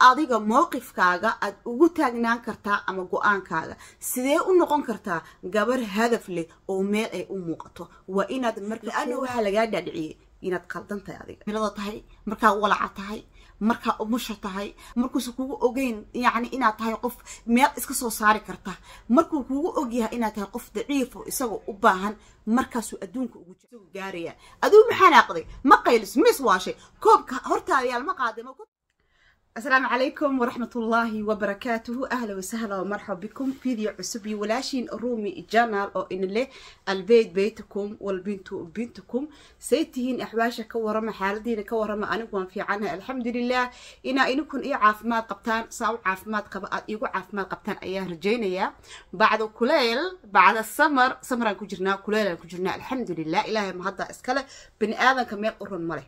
adiga mowqifkaaga aad ugu taagnaan kartaa ama go'aankaaga sidee u noqon kartaa gabar hadaf leh oo meel ay u muuqato waa inaad markaa waxa laga dhaadhiciyay inaad qaldan tahay adiga milada tahay markaa walaca tahay markaa umusha tahay markuusu kugu ogeyn yani inaad tahay qof meel iska soo saari karta markuu kugu ogyahay inaad tahay qof daciif oo isagoo u baahan markaasuu adduunka ugu gaaraya aduu maxaa naaqday ma qaylis mis waashay koobka hortaada yaal ma qaadimo. السلام عليكم ورحمة الله وبركاته. أهلا وسهلا ومرحبا بكم فيديو عصبي ولاشين رومي جانال أو إن له البيت بيتكم والبنت بنتكم سيتهين إحواشا كورما حالدين كورما أنكم في عنها الحمد لله إنكم إيه عافمات قبتان صاو عافمات إيقو عافمات قبتان أياه رجينيا بعد كليل بعد سمر كجرنا كليل كجرنا الحمد لله إلهي مهدا إسكاله بني آذان كمية قرن ملي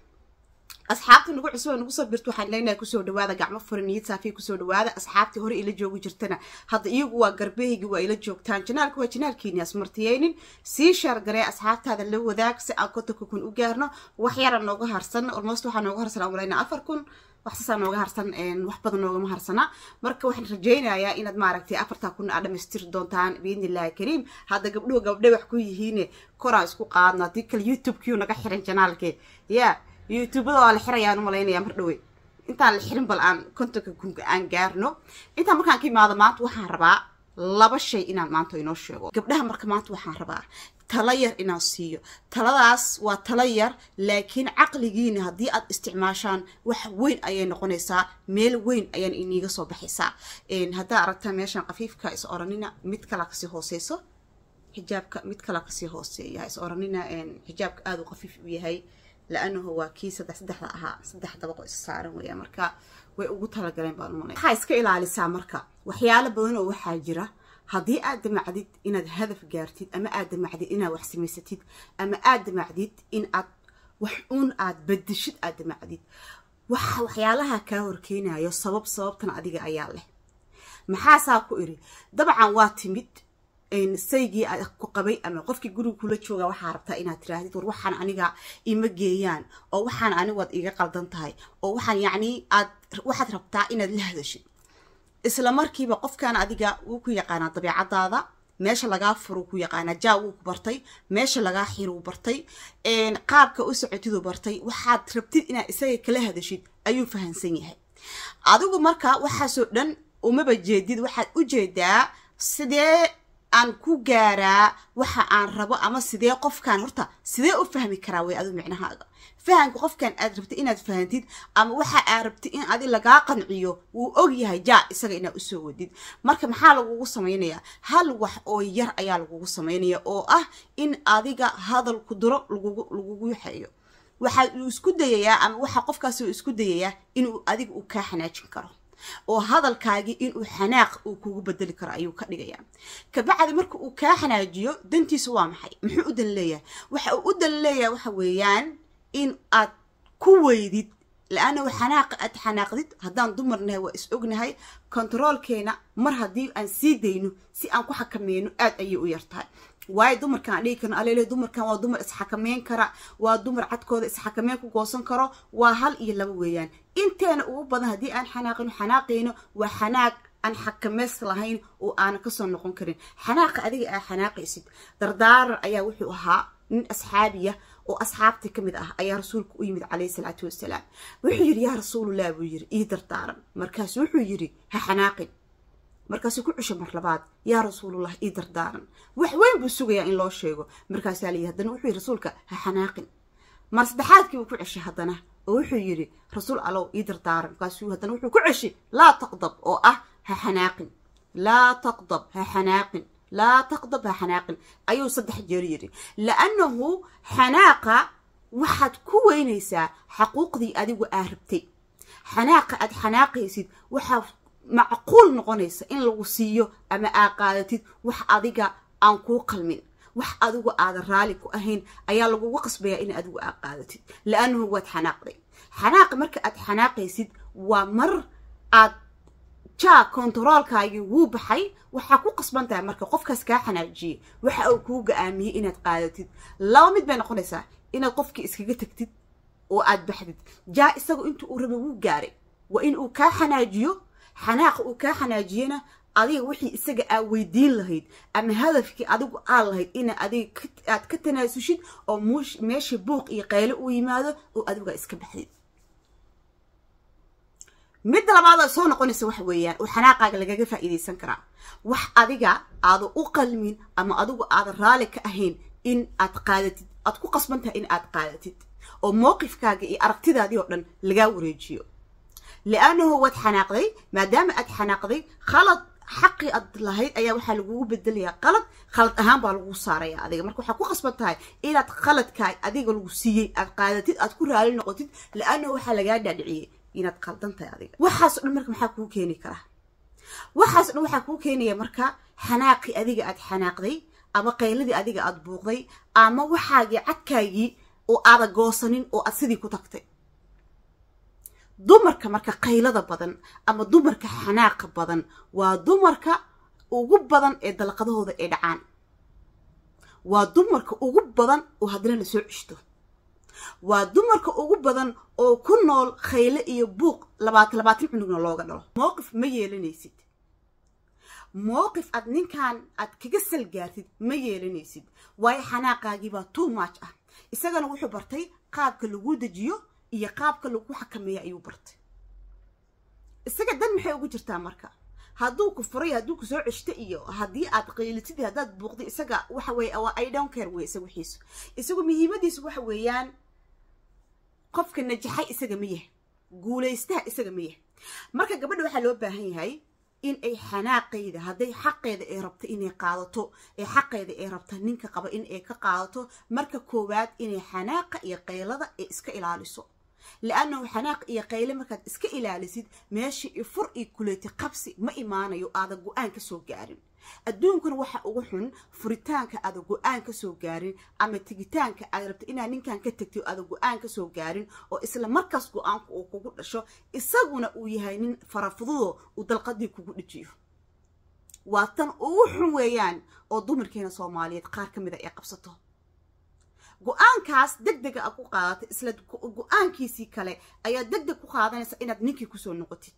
أصحابتي نقول عسوا نقول صبرتوا حنلنا كسر دواذا قاع مفرنيت سافي كسر دواذا أصحابتي هوري إلى جوج جرتنا هذا يجوا قربيه جوا إلى جوج تان جنالك وجنال كينيا سمرتيين سيشر قري أصحابت هذا اللي هو ذاك سأكتك يكون أجارنا وحيرا نوجه هرسن والمصلحة نوجه هرسن أولينا أفركن وحسنا نوجه هرسن إن وحبض نوجه هرسنا مركب وحنا رجينا يا إن معركتي أفرتا كنا على مستر دونتان بإذن الله كريم هذا قبله وحكوي هنا كراس كو قادنا ديك اليوتيوب كيو نجحرن جنالك يا يوتيوب ده الحرية أنا ملايين يا مردوي أنت الحرم بالآن كنت كون عن جارنو أنت مكان كي ماذا مات وحربا لا بشيء إن ما توينو شو قبلها مركمات وحربا تلاير إن السيو تلاس وتلاير لكن عقل جين هدي استعماشان وين أيان قنيسا ميل وين أيان إني قصو بحسا إن هذا أردت ماشان خفيف كايس أورانينا متكلاكسي هوسيسو حجابك متكلاكسي هوسي يا إس أورانينا إن حجابك آذو خفيف وياهي لأنه هو كيس صدح طبقة الصارم ويا مركا وقلتها لقلين بالموني هاي سكيل على الساعة مركا وحيالة بدونه وحاجرة هذه آدم عديد إن الهدف جارتيد أما آدم عديد إن وحسميستيد أما آدم عديد إن وحون بدشت آدم عديد وحيالها كاوركينا يا صبب تنعديق أياله محاساكو إري طبعا واتمد إن سيجي قبي أما قفك جرو كل شو جوا حربتا إنها تراهدي وروحان عنيقة إمجيان أو وحان عني وضع إيجا قلدن تاي أو وحان يعني واحد ربتا إن هذا الشيء إسلامركي بقف كان أديجا وكو يقانا طبيعة هذا ماشي لقى فروكو يقانا جاو برتي ماشي لقى حيرو برتي إن قابك أسعتيدو برتي وحاد ربتي إن إساي كله هذا الشيء أيو فهن سنيه عدوكو مركا وحاسودن وما بجديد واحد وجدا سدي aan ku gaaraa waxa aan rabo ama sidee qofkan horta sidee u fahmi karaa way adu micnahaaga fahanka qofkan aad rabtid inaad fahantid ama waxa aad rabtid in aad laga qanciyo uu og yahay jaa isaga inaad u soo wadid marka maxaa lagu sameeyaa hal wax oo yar ayaa lagu sameeyaa oo ah in adiga hadal ku diro lagu yaxayo waxa uu isku dayayaa ama waxa qofkaas uu isku dayayaa inuu adiga u ka xanaajin karo oo hadalkaagi in uu xanaaq uu kugu bedeli karo ayuu ka dhigayaa ka bacdi marka uu ka xanaajiyo dantiisu waa maxay muxuu u daleeyaa waxa uu u daleeyaa waxa weeyaan in aad ku weydid laana xanaaqdid haddaan dumarnahay waa is ognahay controlkeena mar haddii aan sii dayno si aan ku xakameeyno aad ayay u yartahay واي دمر كان ليه كان عليه دمر كان ودمر إسحاكمين كرا ودمر عدكود إسحاكمين كوجوسن كرا وهل يلويان أنت أنا وبضها دي أن حناقين وحناق أن حكمس لهين وأنا قصة نقول كرين حناق أدي حناق يسد دردار أيا وحوها من أصحابية وأصحابتي كمدة أيا رسولك ويمد عليه الصلاة والسلام وحير يا رسول الله وير إيه دردار مركز وحيري حناقين مركز كل عشر مرلبات يا رسول الله إدر دارن وين بسوقيا إن الله شيء مركز عليه هدنا وحي رسولك حناقن مرصدحاتك وكل عشر هدنا وحيري رسول الله إدر دارن قاسوا هدنا وحي كل عشر لا تغضب أو حناقن لا تغضب حناقن لا تغضب حناقن أيو صدح جريري لأنه حناقة واحد كوينيسا حقوق ذي أدي وأهربتي حناقة حناقة يسيد وحاف معقول نقونيس إن لو سيو أما أقالتي وح أديك أنكو قلمين وح أدو أدرالك وأهين أيا لو وقص بيا إن أدو أقالتي لأنه هو حناقي حناق مرك حناقي يسيد ومر جا كنترول كاي وبحي وحكو قصبنتها مرك قفك سكا حناجي وح أوكو قامي إن أتقالتي لو مد بين قونيسا إن قفك إسكيجي تكتد وأد بحدد جا إسقو أنتو قربوا جاري وإن أوكا حناجيو حناق أوكا حناجينا أدي وحي إسجا ويدين لهيد أما هدفك أدوك لهيد إن أدي كتنا سوشيد أو مش ماشي بوق يقال ويماذا وأدوك إسكب حديد مد لبعض صون قنص وحويان وحناقة لجا فائدة سنكرا وح أديجا أدو أقل من أما أدوك رالك أهين إن أتقادت أتكو قصبنتها إن أتقادت أو موقف كاجي أرقتي ذا ديوردن لجاو ريجيو لأنه هو تحناقضي ما دام أتحناقضي خلط حقي أدلهيد أيا وحا لغو بدليا خلط أهم بالغو صاريا أديك مركو حكو قصبتها إلا تخلط كاي أديك لغو سيي أتقادتid أتكو رالي نقطid لأنه وحا لغا دادعيه إنا تقلدنتها أديك وحاس إنه مركو محاكو كيني كراه وحاس إنه وحاكو كيني مركا حناقي أديك أتحناقضي أما قيلدي أديك أدبوغضي أما وحاجي عكايي أو أدا قوصنين أو أسيدي كتاكتي dumarka marka qaylada badan ama dumarka xanaaqa badan waa dumarka ugu badan ee dalqadahooda ay dhacaan waa dumarka ugu badan oo hadana la soo cishto waa dumarka ugu badan oo ku nool khayle iyo buuq 20 cunugna looga dhalo mowqif ma yeelanaysid mowqif ad ninkan ad kaga salgaartid ma yeelanaysid way xanaaqaagi ba too much ah isagana wuxuu bartay qaabka lagu dajiyo iyo qaabka lagu xakameeyo ayuu bartay isaga dan maxay ugu jirtaa marka hadduu ku furay hadduu ku soo cishta iyo haddii aad qiilitid haddaad buuqdi isaga waxa weeye I don't care way isagu xiiso isagu muhiimadiisu waxa weeyaan qofka najaxay isaga miyaha guulaystaha isaga miyaha marka gabadha waxa loo baahan yahay in ay xanaaqeeda hadday xaqeeda ay rabto inay qaadato ee xaqeeda ay rabto ninka qaba in ay ka qaadato marka koowaad inay xanaaqa iyo qaylada ay iska ilaaliso لأنه حناق إيا قيلة مركز إسكا إلاليسيد ماشي إفر إيكوليتي قبسي ما إيمانيو آذا قوآن كسو قارن الدون كن وحا أغحن فريتانك آذا قوآن كسو قارن أما تيجيتانك آذا ربط إنا نين كان كتكتيو آذا قوآن كسو قارن أو إسلا مركز قوآن كوكو لشو إساقونا أويهاينين فرافضوه ودلقادي كوكو لجيو واتن أغحن ويان أو دومر كينا صوماليات قار كميدا إيا قبسطو go'aankaas degdeg ah ku qaadata isla go'aankiisii kale ayaa degdeg ku qaadanaysa inaad ninkii ku soo noqotid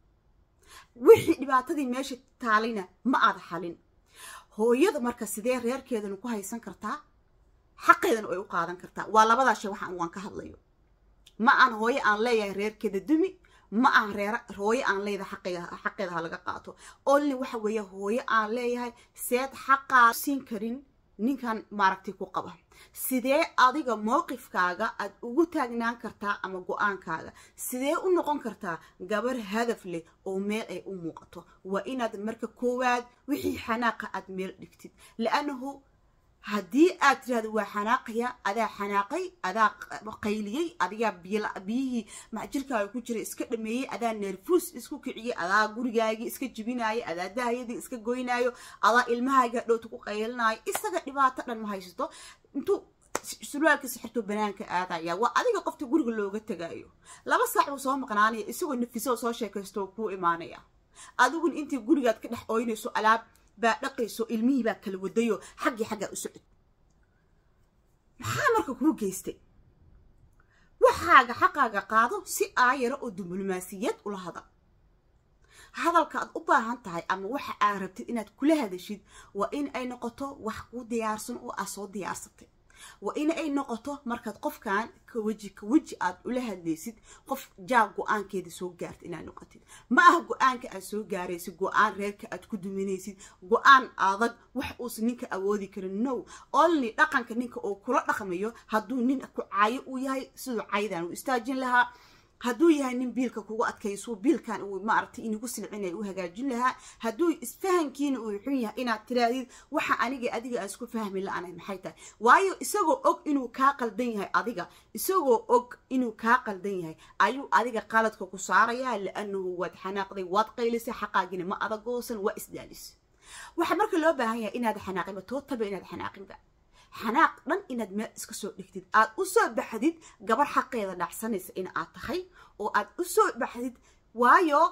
wixii dhibaatadii meesha taalayna ma aad xalin hooyada marka sidee reerkeedana ku haysan kartaa xaqeedana ay u qaadan kartaa waa labada shay waxaan waan ka hadlayo ma aan hooyo aan leeyahay reerkeeda dumi ma aan hooyo aan leeyahay xaqeeda laga qaato only waxa weeye hooyo aan leeyahay seed xaqa siin karin ninkan maaragtay ku qaba sidee adiga mowqifkaaga aad ugu taagnaan kartaa ama go'aankaaga sidee u noqon kartaa gabar hadaf leh oo meel ay u muuqato waa inaad marka koowaad wixii xanaaqa aad meel dhigtid laanahu haddii aad tiraahdo waa xanaaqaya adaa xanaaqay adaa qayliyey adiga biyihii macjirkaaga ku jira iska dhameeyey adaa nerfus isku kiciyey adaa gurigaagii iska jibinaayay adaa daahiyadii iska goynaayo adaa ilmahaaga dhowta ku qaylinaayo isaga dhibaato dhan ma haysato intuu surwaalka sixirto banaanka aadaya waa adiga qofta guriga looga tagaayo 2 saac uu soo maqnaanaya isagoo nafiso soo sheekaysto ku imaanaya adigun intii gurigaad ka dhex ooynayso alaab baa dhaqayso ilmihii baa kala wadayo xagga u socod maxaa marka ku geystay waxaaga xaqaaga qaado si aayaro oo diblomaasiyad ula hadalka aad u baahan tahay ama waxa aad rabtid inaad kula hadashid waa in ay noqoto wax ku diyaarsan oo asoo diyaarsatay waa in ay noqoto markaad qofkan ka waji aad ula hadlaysid qof jaab go'aankeeda soo gaartay inaad noqotid ma aha go'aanka aad soo gaaraysid go'aan reerka aad ku duminaysid go'aan adag wax uu ninka awoodi karin no only dhaqanka ninka oo kula dhaqmayo hadduu nin ku caayo uu yahay sidoo caydan uu istaajin lahaa hadduu yahay nin biilka kugu adkayso biilkan uu maartay inuu silcinay uu hagaajin lahaa hadduu isfahankiina uu xun yahay inaad tiraadid waxa adiga isku fahmi la'aanay maxay tahay waayo isagoo og inuu ka qaldan yahay isagoo og inuu ka qaldan yahay ayuu adiga qaladka ku saaraya laanahu wad xanaaqday wad qaylisay xaqaagina ma adagoosan waa isdaalis waxa marka loo baahan yahay inaad xanaaqimo tootaba inaad xanaaqinba xanaaq dhan inaad meel iska soo dhigtid aad u soo baxdid gabar xaqeeda dhacsanaysa in aad tahay oo aad u soo baxdid waayo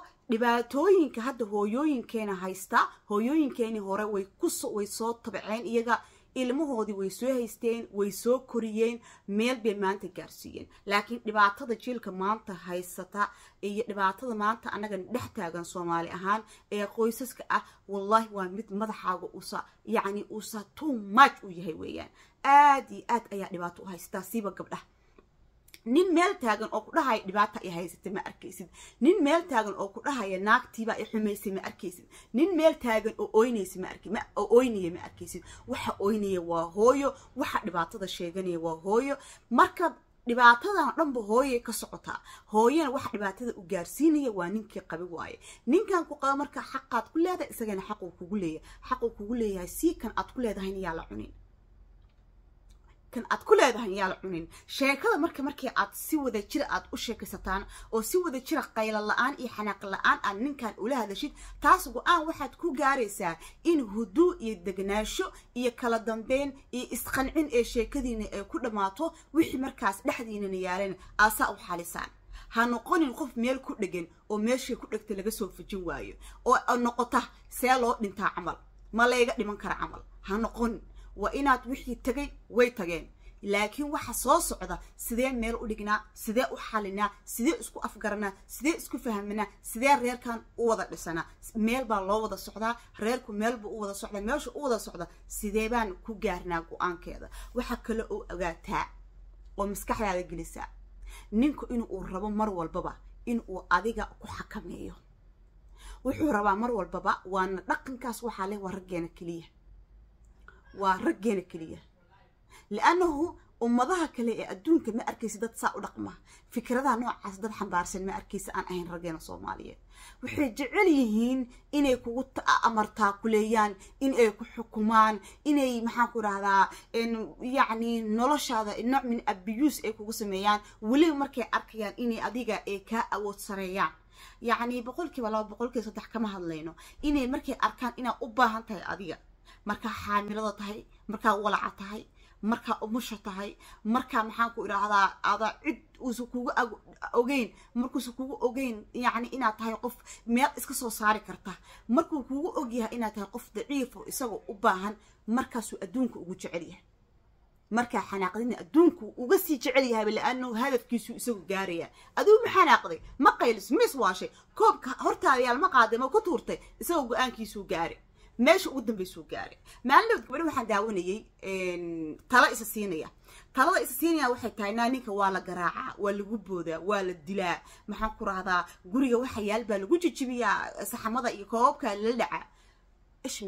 dhibaatooyinka hadda hooyooyinkeena haysta hooyooyinkeeni hore way soo tabceen iyaga ilmahoodii way soo haysteen way soo koriyeen meel bay maanta gaarsiiyeen laakiin dhibaatada jiilka maanta haysata iyo dhibaatada maanta anaga dhex taagan Soomaali ahaan ee qoysaska ah wallahi waa mid madaxaaga usa too much u yahay weeyaan aad iyo aad ayaa dhibaato u haystaa siiba gabdhaha nin meel taagan oo ku dhahay dhibaata ay haysatay ma arkaysid nin meel taagan oo ku dhahay naagtiiba ay xumaysay ma arkaysid nin meel taagan oo ooynaysay ma arkaysid waxa ooynaya waa hooyo waxa dhibaatada sheeganaya waa hooyo marka dhibaatadan dhanba hooyay ka socotaa hooyana waxa dhibaatada u gaarsiinaya waa ninkii qabi waaye ninkan ku qaba marka xaqaad ku leedahay isagana xaq uu kugu leeyahay si kan aad ku leedahay yaa la cunin kan aad ku leedahay yaa la cunin sheekada markii aad si wada jir aad u sheekaysataan oo si wada jir qayl la'aan iyo xanaaq la'aan aad ninkan ula hadashid taas go'aan waxaad ku gaaraysaa in huduu iyo degnaasho iyo kala dambeyn iyo isqancin ee sheekadiina ay ku dhamaato wixii markaas dhexdiina yaaleen aasa u xalisaan ha noqonin qof meel ku dhagan oo meeshii ku dhagtay laga soo fujin waayo oo noqota see loo dhintaa camal ma layga dhiman kara camal ha noqon وإنات وحي تجي ويتجين لكن waxa soo socda sidee meel u dhignaa sidee u xalinaa sidee isku afgarnaa sidee isku fahamnaa sidee reerkan u wada dhisana meel baa loo wada socdaa reerku meel buu u wada socdaa meesha u wada socda sidee baan ku gaarnaa go'aankeeda waxa kale oo ogaataa oo maskaxdaada gelisa ninku inuu rabo mar walbaba inuu adiga ku xakameeyo wuxuu rabaa mar walbaba waana dhaqankaas waxa leh ورجينا كليه لأنه أمضاها كليه أدون كما أركيس دات ساء رقمه فكرة نوع عصدر حنبارسن ما أركيس أن أهين رجينا صومالية وحج عليهن إن يكون أمرتا كليان إن يكون حكومان إن محاكور هذا إن يعني نلش هذا النوع من أبيوس يكون سميان ولي مركي أركيان إني أديجا إيكا أو سريان يعني بقولك ولا بقولك صدق كما هاللينو إني مركي أركان إنا أباها أنت أديجا marka xaamilada tahay marka walaca tahay marka umusha tahay marka maxaan ku iraahdaa ada cid uu kugu ogeyn markuu kugu ogeyn yaani inaad tahay qof meel iska soo saari karta markuu kugu ogyahay inaad tahay qof daciif oo isagoo u baahan markaas uu adduunka ugu jecel yahay marka xanaaqdina adduunku uga sii jecel yahay laano hadafkiisu isagoo gaaraya aduu ma xanaaqday ma qaylis mis waashay koobka hortaada yaal ma qaadamo ku tuurtay isagoo go'aankiisu gaaray ماشي قدام بيسوقاري ما لو تقولي واحد داوني طلاق إساسينية طلاق إساسينية واحد تاينانيك ولا جراعة ولا جبودة ولا الدلاء محنكر هذا جوري واحد يلبى لوجود جبيا سحمضة يكوب كاللعة إيش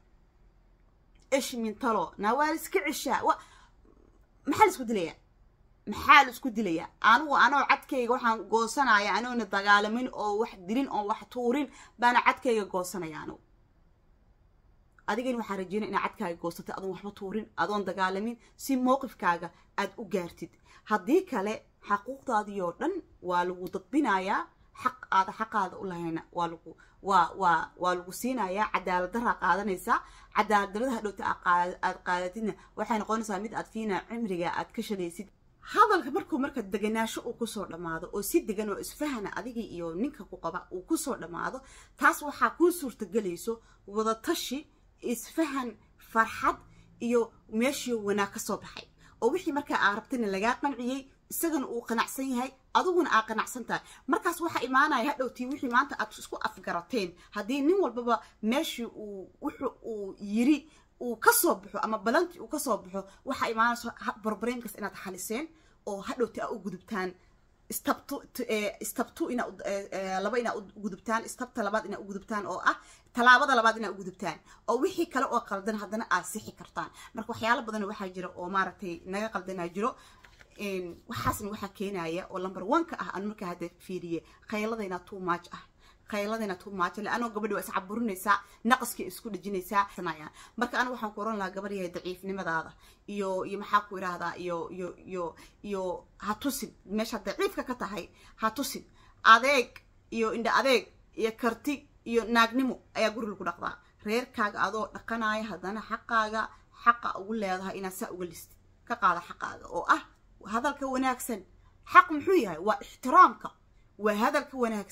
من طلاق نوالس كعشاء محل سكود ليا أنا عدكي وحن قوسنا يعني أنا الدجال أو واحد دين أو واحد طورين بنا عدكي قوسنا يعني adigeen waxa rajeenay in cadkaaga goosatay adoon waxba tuurin adoon dagaalamin si mowqifkaaga aad u gaartid hadii kale xaquuqdaadii oo dhan waa lagu dadbinayaa xaqaada u lahayna waa lagu siinayaa cadaalad darra qaadanaysa cadaalad darrada hadhowta aad qaadadina waxay noqonaysaa mid aad fiina cimriga aad ka shalaysid hadalka marka deganaasho uu ku soo dhamaado oo si degan oo isfahana adiga iyo ninka ku qaba uu ku soo dhamaado taas waxa ku suurtagelayso wada tashi isfahan farxad iyo meeshii wanaag ka soo baxay oo wixii marka aad rabtay laga qanciyay isagana uu qanacsan yahay aduguna aad qanacsan tahay markaas waxa imaanaya hadhowtii wixii maanta aad isku afgarateen hadii nin walbaba meeshii uu yiri uu ka soo baxo ama balanti uu ka soo baxo waxa imaanayso barbareenkas inaad xaliseen oo hadhowtii aad u gudubtaan استبتو إنا لبا إنا أجودبتان استبت لباد إنا أجودبتان أو تلابد لباد إنا أجودبتان أو وحي كلا أو قلدنا هذنا أسيحي كرتان مركو حيال بدنا وحى جرو أو مارتي نجا قلدنا جرو إن وحسن وحى كينايا ولا نمبر 1 أنا مركو هذا فيريه خيالنا تو ماتش خيالنا تو ماتش لأنه قبل وقت عبرنيسا نقص كيسكود جنيسا ثنايا مركو أنا وحى كورونا لا قبل يضعيف نمذا هذا iyo maxaa iraahda iyo hatusin meesha daciifka ka tahay hatusin adeeg iyo indha adeeg iyo karti iyo naagnimo ayaa guriga ku dhaqdaa reerkaaga adoo dhaqanaya hadana xaqa ugu leedahay inaad saa uga list ka qaada xaqaaga oo hadalka wanaagsan xaq muxuu yahay waa ixtiraamka waa hadalka wanaagsan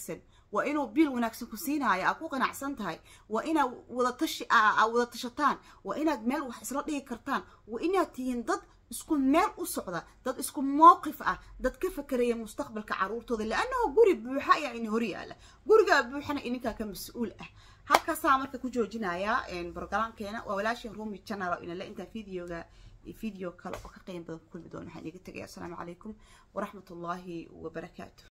وإنه بيل وناكسن كسينها أكو قناع سنتهاي وإنا ولا تشتان وإنا مال وحصلت لي كرتان وإنا تين ضد اسكون مال وصعدة ضد اسكون موقف ضد كيف كريه مستقبل كعروضه لأنه قري بوحة يعني هريالة قري بوحنا إنك كمسؤول هكا سامرك كوجو جنايا إن برنامج كنا ولا شيء رومي channel إن لا أنت فيديو كلا وكقيم بدون كل بدون حنيجي السلام عليكم ورحمة الله وبركاته.